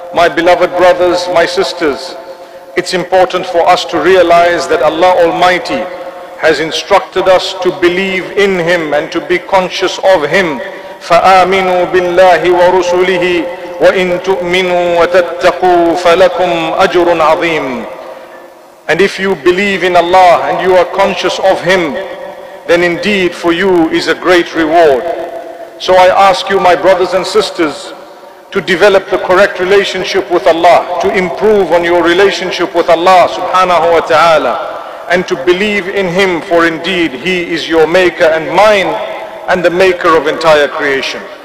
my beloved brothers, my sisters, it's important for us to realize that Allah Almighty has instructed us to believe in Him and to be conscious of Him. فَآمِنُوا بِاللَّهِ وَرُسُلِهِ وَإِن تُؤْمِنُوا وَتَتَّقُوا فَلَكُمْ أَجْرٌ عَظِيمٌ. And if you believe in Allah and you are conscious of Him, then indeed for you is a great reward. So I ask you, my brothers and sisters, to develop the correct relationship with Allah, to improve on your relationship with Allah subhanahu wa ta'ala, and to believe in Him, for indeed He is your maker and mine and the maker of entire creation.